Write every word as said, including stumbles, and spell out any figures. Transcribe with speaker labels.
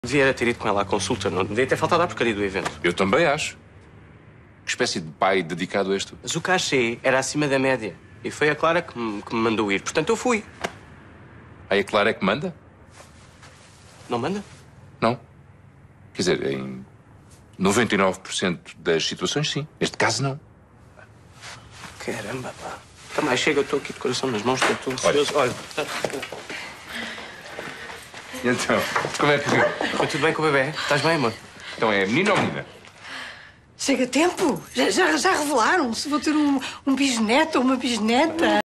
Speaker 1: Devia ter ido com ela à consulta, não devia ter faltado à porcaria do evento.
Speaker 2: Eu também acho. Que espécie de pai dedicado a isto?
Speaker 1: Mas o cachê era acima da média. E foi a Clara que me, que me mandou ir. Portanto, eu fui.
Speaker 2: Aí a Clara é que manda?
Speaker 1: Não manda?
Speaker 2: Não. Quer dizer, em noventa e nove por cento das situações, sim. Neste caso, não.
Speaker 1: Caramba, pá. Também chega, eu estou aqui de coração nas mãos, estou ansioso. Olha. Olha.
Speaker 2: E então, como é que viu?
Speaker 1: Foi tudo bem com o bebê? Estás bem, amor?
Speaker 2: Então é menino ou menina?
Speaker 3: Chega tempo. Já, já, já revelaram se vou ter um, um bisneto ou uma bisneta.